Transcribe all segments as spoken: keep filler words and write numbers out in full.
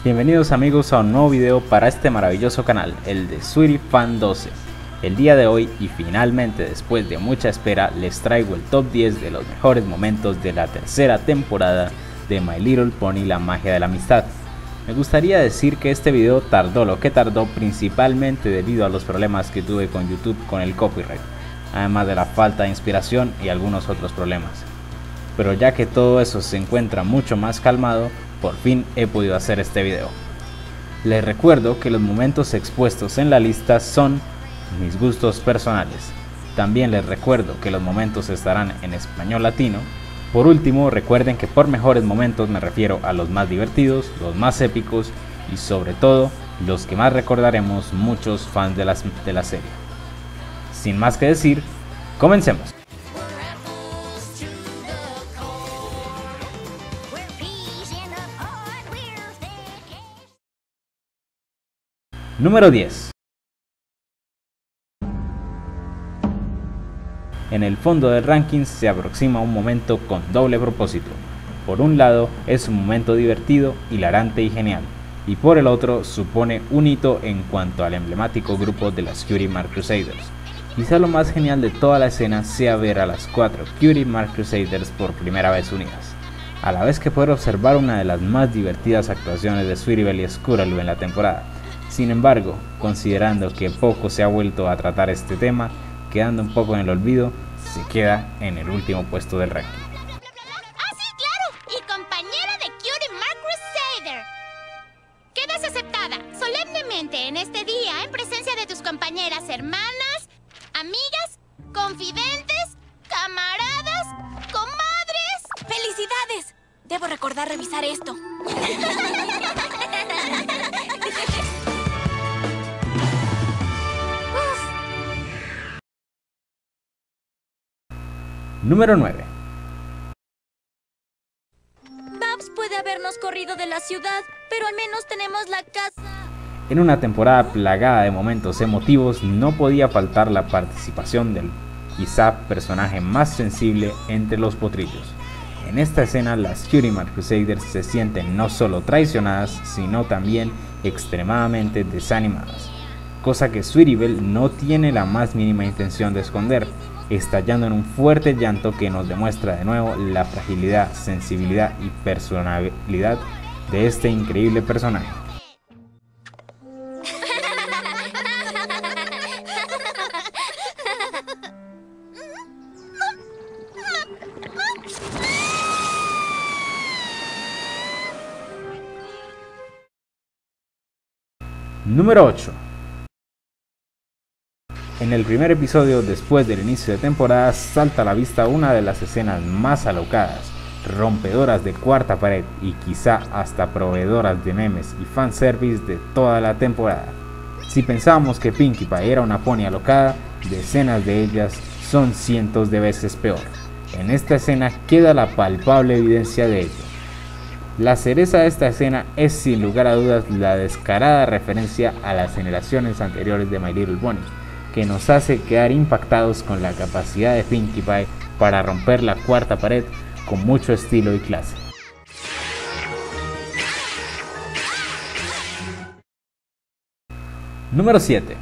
Bienvenidos amigos a un nuevo video para este maravilloso canal, el de SweetyFan doce. El día de hoy y finalmente después de mucha espera les traigo el top diez de los mejores momentos de la tercera temporada de My Little Pony: La magia de la amistad. Me gustaría decir que este video tardó lo que tardó principalmente debido a los problemas que tuve con YouTube con el copyright, además de la falta de inspiración y algunos otros problemas. Pero ya que todo eso se encuentra mucho más calmado, por fin he podido hacer este video. Les recuerdo que los momentos expuestos en la lista son mis gustos personales. También les recuerdo que los momentos estarán en español latino. Por último, recuerden que por mejores momentos me refiero a los más divertidos, los más épicos y sobre todo los que más recordaremos muchos fans de la, de la serie. Sin más que decir, comencemos. Número diez. En el fondo del ranking se aproxima un momento con doble propósito. Por un lado es un momento divertido, hilarante y genial, y por el otro supone un hito en cuanto al emblemático grupo de las Cutie Mark Crusaders. Quizá lo más genial de toda la escena sea ver a las cuatro Cutie Mark Crusaders por primera vez unidas, a la vez que poder observar una de las más divertidas actuaciones de Sweetie Belle y Scootaloo en la temporada. Sin embargo, considerando que poco se ha vuelto a tratar este tema, quedando un poco en el olvido, se queda en el último puesto del ranking. ¡Ah, sí, claro! Y compañera de Cutie Mark Crusader. Quedas aceptada solemnemente en este día en presencia de tus compañeras hermanas, amigas, confidentes, camaradas, comadres. ¡Felicidades! Debo recordar revisar esto. Número nueve. Babs puede habernos corrido de la ciudad, pero al menos tenemos la casa. En una temporada plagada de momentos emotivos, no podía faltar la participación del quizá personaje más sensible entre los potrillos. En esta escena, las Cutie Mark Crusaders se sienten no solo traicionadas, sino también extremadamente desanimadas, cosa que Sweetie Belle no tiene la más mínima intención de esconder, estallando en un fuerte llanto que nos demuestra de nuevo la fragilidad, sensibilidad y personalidad de este increíble personaje. Número ocho. En el primer episodio después del inicio de temporada salta a la vista una de las escenas más alocadas, rompedoras de cuarta pared y quizá hasta proveedoras de memes y fanservice de toda la temporada. Si pensábamos que Pinkie Pie era una pony alocada, decenas de ellas son cientos de veces peor. En esta escena queda la palpable evidencia de ello. La cereza de esta escena es sin lugar a dudas la descarada referencia a las generaciones anteriores de My Little Pony, que nos hace quedar impactados con la capacidad de Pinkie Pie para romper la cuarta pared con mucho estilo y clase. Número siete.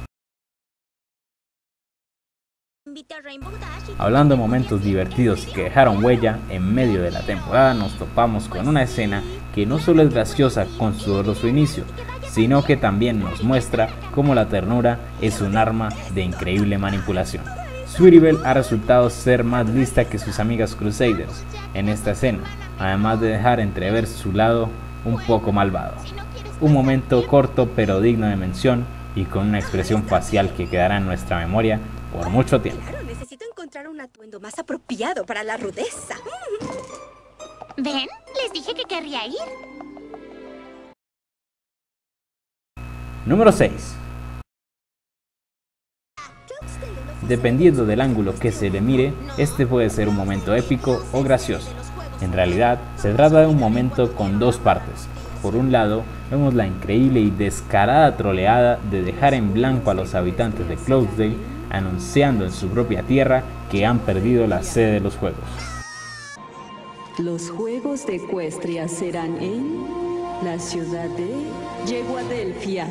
Hablando de momentos divertidos que dejaron huella, en medio de la temporada nos topamos con una escena que no solo es graciosa con solo su inicio, sino que también nos muestra cómo la ternura es un arma de increíble manipulación. Sweetie Belle ha resultado ser más lista que sus amigas Crusaders en esta escena, además de dejar entrever su lado un poco malvado. Un momento corto pero digno de mención y con una expresión facial que quedará en nuestra memoria por mucho tiempo. Claro, necesito encontrar un atuendo más apropiado para la rudeza. ¿Ven? Les dije que querría ir. Número seis. Dependiendo del ángulo que se le mire, este puede ser un momento épico o gracioso. En realidad, se trata de un momento con dos partes. Por un lado, vemos la increíble y descarada troleada de dejar en blanco a los habitantes de Closedale, anunciando en su propia tierra que han perdido la sede de los juegos. Los Juegos de Ecuestria serán en la ciudad de Yeguadelfia.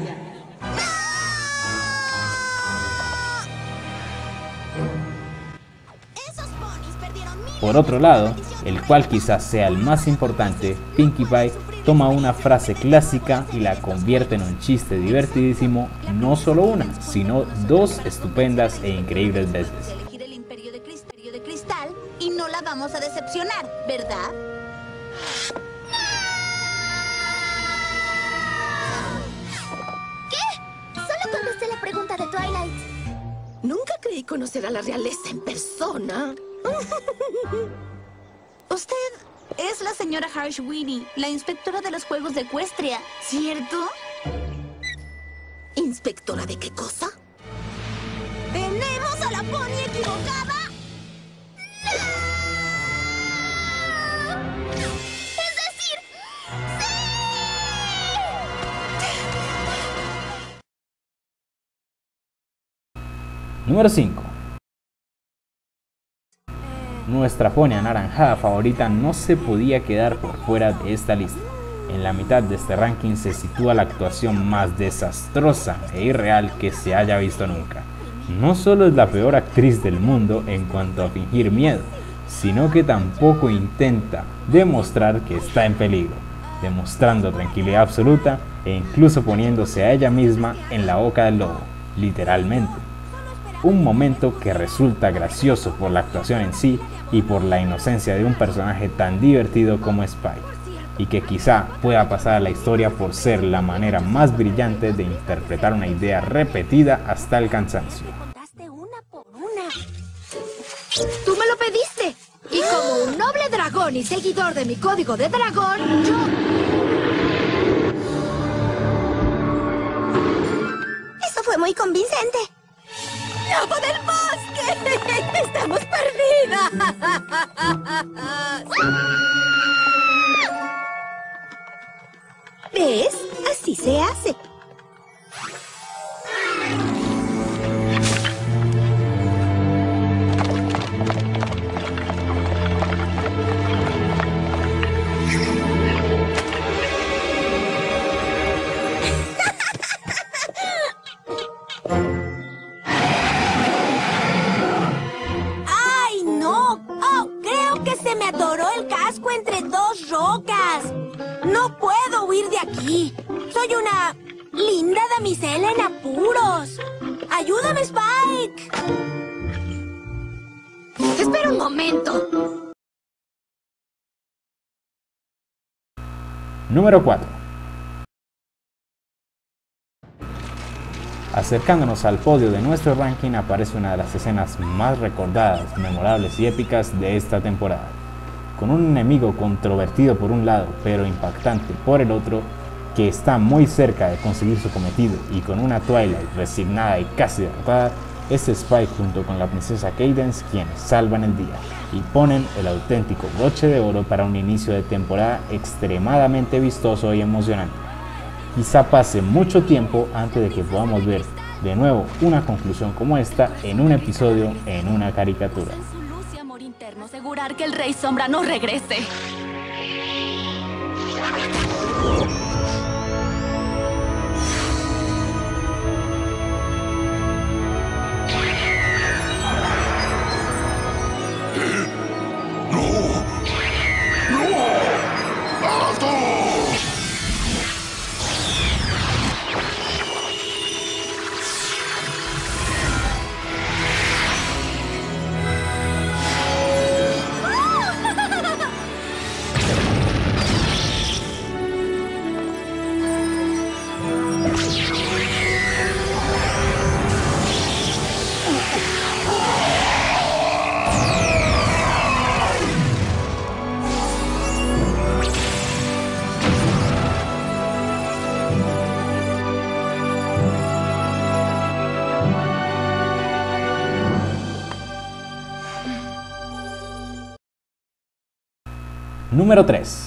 Por otro lado, el cual quizás sea el más importante, Pinkie Pie toma una frase clásica y la convierte en un chiste divertidísimo, no solo una, sino dos estupendas e increíbles veces. Elegir el imperio de cristal y no la vamos a decepcionar, ¿verdad? ¿Qué? Solo contesté la pregunta de Twilight. Nunca creí conocer a la realeza en persona. Usted es la señora Harshwini, la inspectora de los juegos de Equestria, ¿cierto? ¿Inspectora de qué cosa? ¿Tenemos a la pony equivocada? ¡No! Es decir, ¡sí! Número cinco. Nuestra pony anaranjada favorita no se podía quedar por fuera de esta lista. En la mitad de este ranking se sitúa la actuación más desastrosa e irreal que se haya visto nunca. No solo es la peor actriz del mundo en cuanto a fingir miedo, sino que tampoco intenta demostrar que está en peligro, demostrando tranquilidad absoluta e incluso poniéndose a ella misma en la boca del lobo, literalmente. Un momento que resulta gracioso por la actuación en sí y por la inocencia de un personaje tan divertido como Spike, y que quizá pueda pasar a la historia por ser la manera más brillante de interpretar una idea repetida hasta el cansancio. Contaste una por una. Tú me lo pediste. Y como un noble dragón y seguidor de mi código de dragón, yo... Eso fue muy convincente. ¡Lobo del bosque! ¡Estamos perdidas! ¿Ves? Así se hace. Me atoró el casco entre dos rocas. No puedo huir de aquí. Soy una linda damisela en apuros. ¡Ayúdame, Spike! Espera un momento. Número cuatro. Acercándonos al podio de nuestro ranking aparece una de las escenas más recordadas, memorables y épicas de esta temporada. Con un enemigo controvertido por un lado, pero impactante por el otro, que está muy cerca de conseguir su cometido, y con una Twilight resignada y casi derrotada, es Spike junto con la princesa Cadance quienes salvan el día y ponen el auténtico broche de oro para un inicio de temporada extremadamente vistoso y emocionante. Quizá pase mucho tiempo antes de que podamos ver de nuevo una conclusión como esta en un episodio, en una caricatura. Interno, asegurar que el Rey Sombra no regrese. Número tres.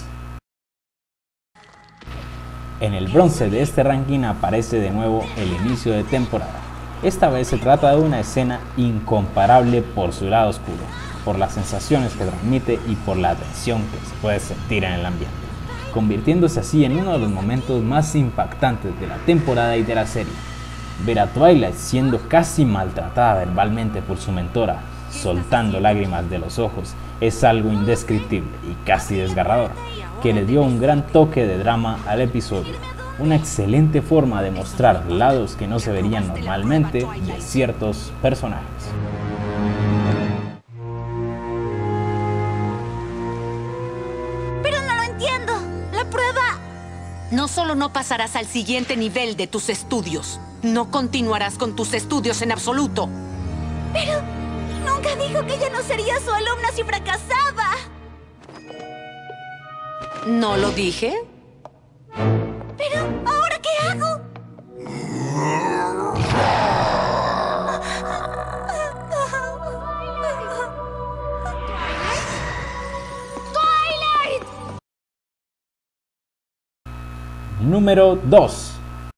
En el bronce de este ranking aparece de nuevo el inicio de temporada. Esta vez se trata de una escena incomparable por su lado oscuro, por las sensaciones que transmite y por la tensión que se puede sentir en el ambiente. convirtiéndose así en uno de los momentos más impactantes de la temporada y de la serie. Ver a Twilight siendo casi maltratada verbalmente por su mentora, soltando lágrimas de los ojos, es algo indescriptible y casi desgarrador, que le dio un gran toque de drama al episodio, una excelente forma de mostrar lados que no se verían normalmente de ciertos personajes. Pero no lo entiendo. La prueba... No solo no pasarás al siguiente nivel de tus estudios, no continuarás con tus estudios en absoluto. Pero nunca dijo que ella no sería su alumna si fracasaba. ¿No lo dije? Pero, ¿ahora qué hago? ¡Twilight! Número dos.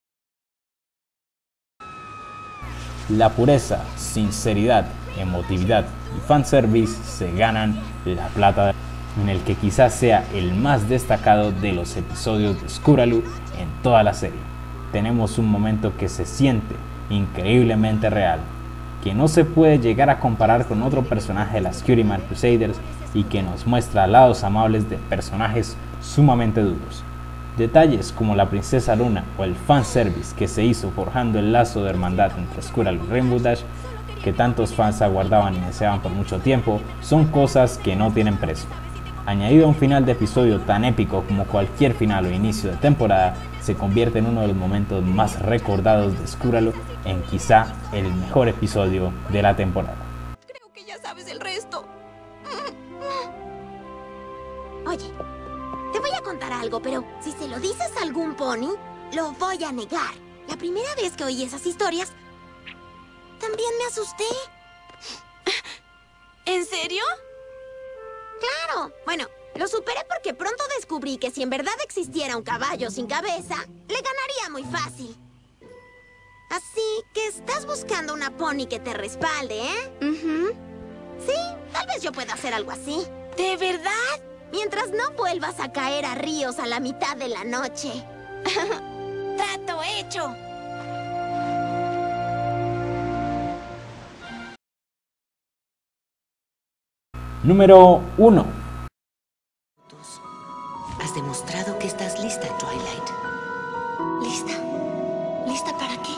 La pureza, sinceridad, emotividad y fanservice se ganan la plata, en el que quizás sea el más destacado de los episodios de Skuralu en toda la serie. Tenemos un momento que se siente increíblemente real, que no se puede llegar a comparar con otro personaje de las Cutie Mark Crusaders y que nos muestra lados amables de personajes sumamente duros. Detalles como la princesa Luna o el fanservice que se hizo forjando el lazo de hermandad entre Skuralu y Rainbow Dash, que tantos fans aguardaban y deseaban por mucho tiempo, son cosas que no tienen precio. Añadido a un final de episodio tan épico como cualquier final o inicio de temporada, se convierte en uno de los momentos más recordados de Skuralu, en quizá el mejor episodio de la temporada. Creo que ya sabes el resto. Oye, te voy a contar algo, pero si se lo dices a algún pony, lo voy a negar. La primera vez que oí esas historias, también me asusté. ¿En serio? Claro. Bueno, lo superé porque pronto descubrí que si en verdad existiera un caballo sin cabeza, le ganaría muy fácil. Así que estás buscando una pony que te respalde, ¿eh? Ujú. Sí, tal vez yo pueda hacer algo así. ¿De verdad? Mientras no vuelvas a caer a ríos a la mitad de la noche. Trato hecho. Número uno. Has demostrado que estás lista, Twilight. ¿Lista? ¿Lista para qué?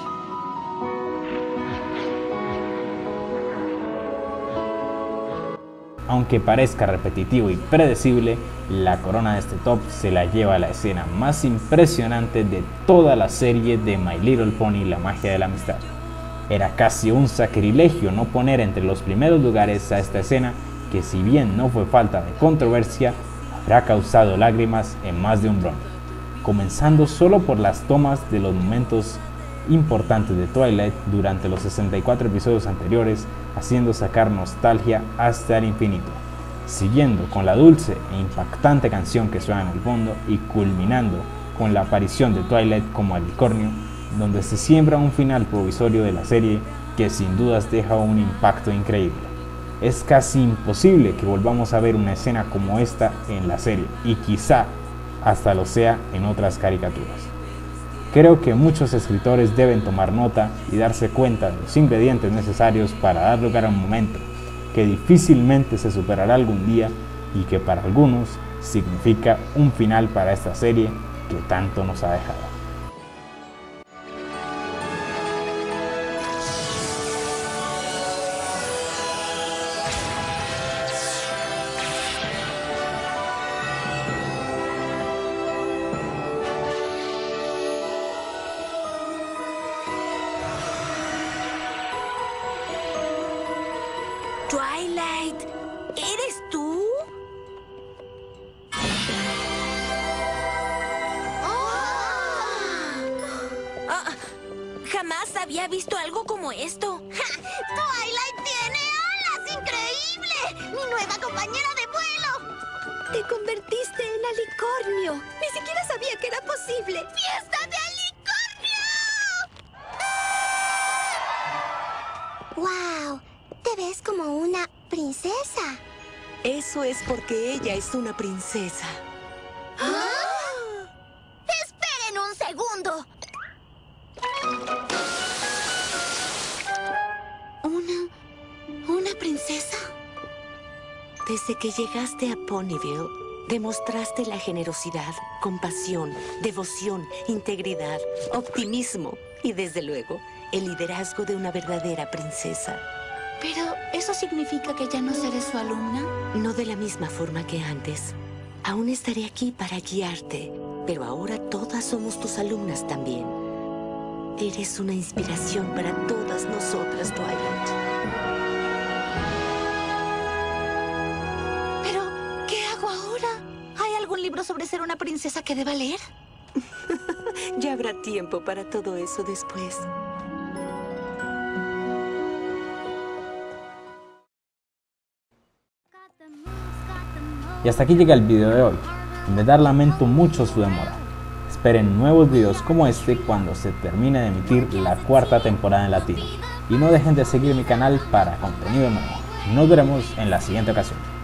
Aunque parezca repetitivo y predecible, la corona de este top se la lleva a la escena más impresionante de toda la serie de My Little Pony: La magia de la amistad. Era casi un sacrilegio no poner entre los primeros lugares a esta escena, que si bien no fue falta de controversia, habrá causado lágrimas en más de un Brony, comenzando solo por las tomas de los momentos importantes de Twilight durante los sesenta y cuatro episodios anteriores, haciendo sacar nostalgia hasta el infinito, siguiendo con la dulce e impactante canción que suena en el fondo y culminando con la aparición de Twilight como alicornio, donde se siembra un final provisorio de la serie que sin dudas deja un impacto increíble. Es casi imposible que volvamos a ver una escena como esta en la serie, y quizá hasta lo sea en otras caricaturas. Creo que muchos escritores deben tomar nota y darse cuenta de los ingredientes necesarios para dar lugar a un momento que difícilmente se superará algún día y que para algunos significa un final para esta serie que tanto nos ha dejado. Twilight, ¿eres tú? Ah, jamás había visto algo como esto. ¡Twilight tiene alas! ¡Increíble! ¡Mi nueva compañera de vuelo! Te convertiste en alicornio. Ni siquiera sabía que era posible. ¡Fiesta de alicornio! ¡Wow! Te ves como una princesa. Eso es porque ella es una princesa. ¿Ah? princesa? Desde que llegaste a Ponyville, demostraste la generosidad, compasión, devoción, integridad, optimismo y, desde luego, el liderazgo de una verdadera princesa. Pero, ¿eso significa que ya no seré su alumna? No de la misma forma que antes. Aún estaré aquí para guiarte, pero ahora todas somos tus alumnas también. Eres una inspiración para todas nosotras, Twilight. Pero, ¿qué hago ahora? ¿Hay algún libro sobre ser una princesa que deba leer? Ya habrá tiempo para todo eso después. Y hasta aquí llega el video de hoy. En verdad lamento mucho su demora. Esperen nuevos videos como este cuando se termine de emitir la cuarta temporada en latino. Y no dejen de seguir mi canal para contenido nuevo. Nos veremos en la siguiente ocasión.